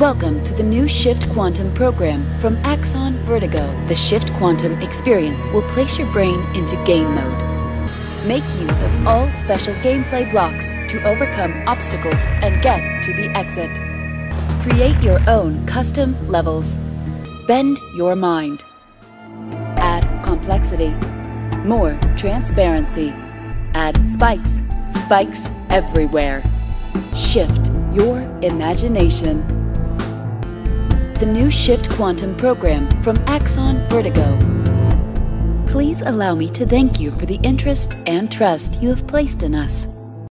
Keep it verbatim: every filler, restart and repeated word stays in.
Welcome to the new Shift Quantum program from Axon Vertigo. The Shift Quantum experience will place your brain into game mode. Make use of all special gameplay blocks to overcome obstacles and get to the exit. Create your own custom levels. Bend your mind. Add complexity. More transparency. Add spikes. Spikes everywhere. Shift your imagination. The new Shift Quantum program from Axon Vertigo. Please allow me to thank you for the interest and trust you have placed in us.